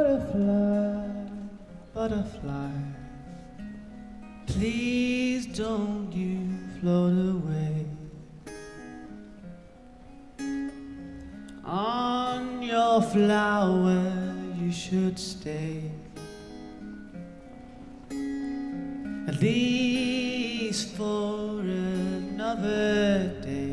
Butterfly, butterfly, please don't you float away. On your flower you should stay, at least for another day.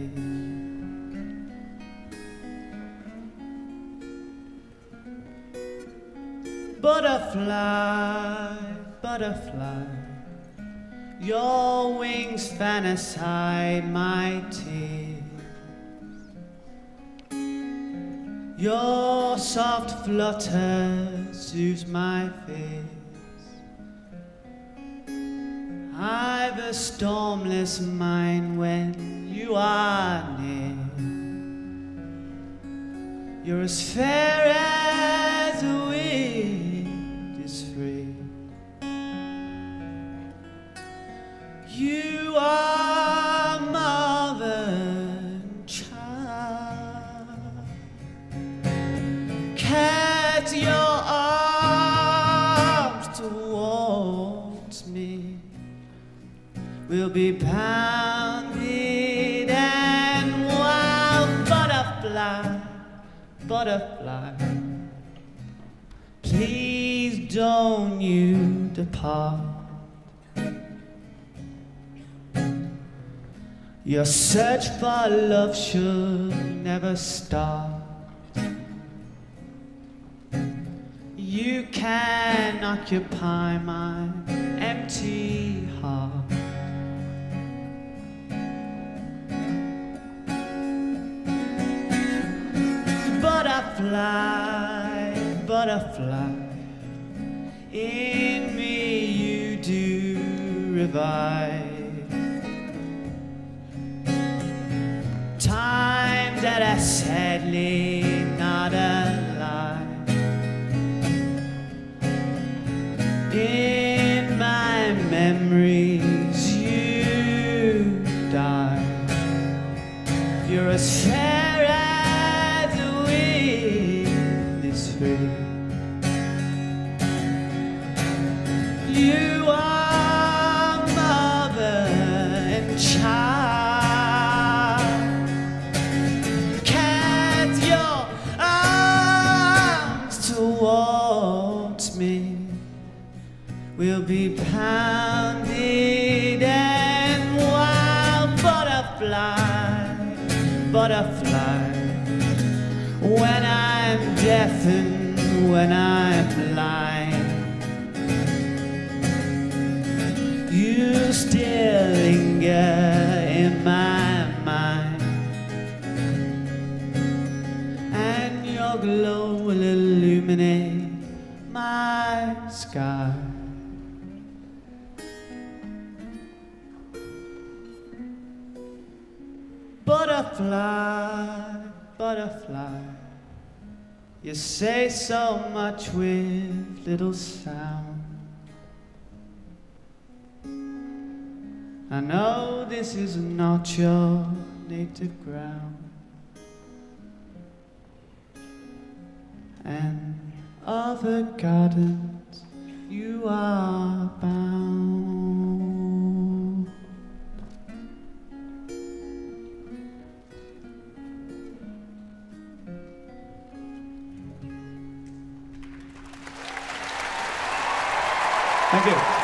Butterfly, butterfly, your wings fan aside my tears. Your soft flutter soothes my fears. I've a stormless mind when you are near. You're as fair as a wind is free. You are mother and child. Cast your arms towards me. We'll be pounded and wild. Butterfly, butterfly, please don't you depart. Your search for love should never stop. You can occupy my empty heart. Butterfly, butterfly, in me you do revive. Times that are sadly not alive. In my memories you die. You're as fair as the wind is free. You are mother and child. Cast your arms towards me. We'll be pounded and wild. Butterfly, butterfly, when I'm deaf and when I'm blind, you still linger in my mind, and your glow will illuminate my sky. Butterfly, butterfly, you say so much with little sound. I know this is not your native ground, and other gardens you are bound. Thank you.